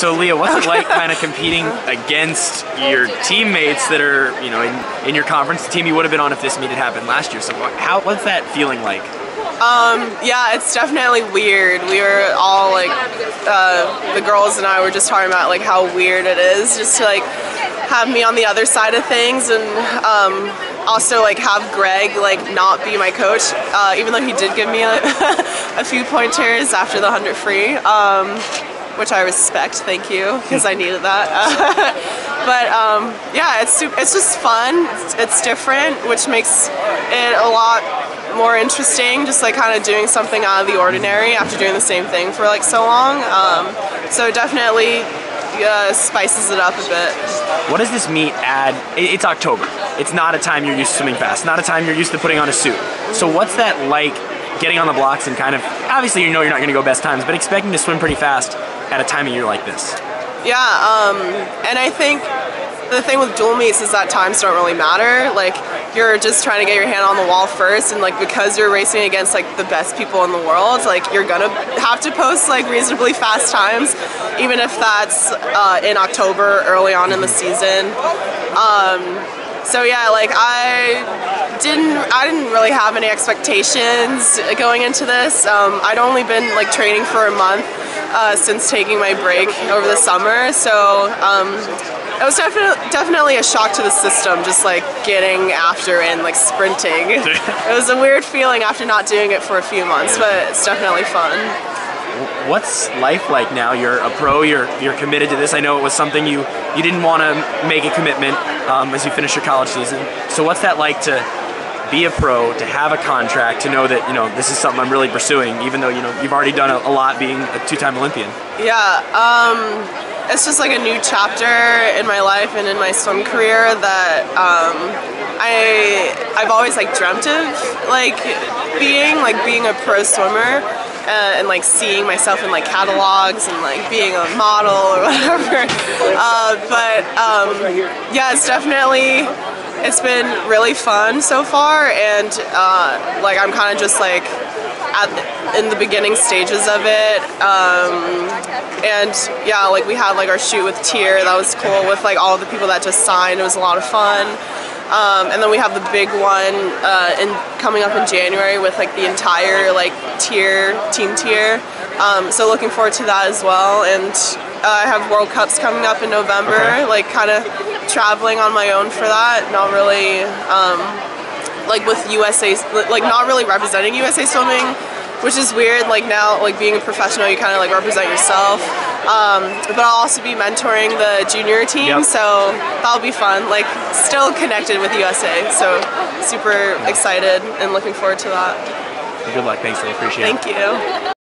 So Leah, what's it like kind of competing against your teammates that are, you know, in your conference, the team you would have been on if this meet had happened last year? So what's that feeling like? Yeah, it's definitely weird. We were all like, the girls and I were just talking about like how weird it is just to like have me on the other side of things, and also like have Greg like not be my coach, even though he did give me a few pointers after the 100 free, which I respect. Thank you, because I needed that. But yeah, it's just fun. It's different, which makes it a lot more interesting, just like kind of doing something out of the ordinary after doing the same thing for like so long. So it definitely spices it up a bit. What does this meet add? It's October. It's not a time you're used to swimming fast. Not a time you're used to putting on a suit. So what's that like, getting on the blocks and kind of, obviously you know you're not going to go best times, but expecting to swim pretty fast at a time of year like this? Yeah, and I think the thing with dual meets is that times don't really matter. Like, you're just trying to get your hand on the wall first, and like because you're racing against like the best people in the world, like you're gonna have to post like reasonably fast times, even if that's in October, early on in the season. So yeah, like I didn't really have any expectations going into this. I'd only been like training for a month since taking my break over the summer, so it was definitely a shock to the system, just like getting after and like sprinting. It was a weird feeling after not doing it for a few months, but it's definitely fun. What's life like now? You're a pro, you're committed to this. I know it was something you didn't want to make a commitment as you finish your college season. So what's that like to be a pro, to have a contract, to know that, you know, this is something I'm really pursuing, even though, you know, you've already done a lot being a two-time Olympian? Yeah, it's just like a new chapter in my life and in my swim career that I've always like dreamt of like being a pro swimmer, and like seeing myself in like catalogs and like being a model or whatever. Yeah, it's been really fun so far, and like I'm kind of just like in the beginning stages of it, and yeah, like we had like our shoot with Tier, that was cool, with like all of the people that just signed. It was a lot of fun. And then we have the big one coming up in January with like the entire like team Tier. So looking forward to that as well. And I have World Cups coming up in November. Okay. Like kind of traveling on my own for that. Not really like with USA, like not really representing USA Swimming, which is weird. Like now, like being a professional, you kind of like represent yourself. But I'll also be mentoring the junior team, yep. So that'll be fun. Like still connected with USA, so super excited and looking forward to that. Good luck, thanks, I appreciate it. Thank you.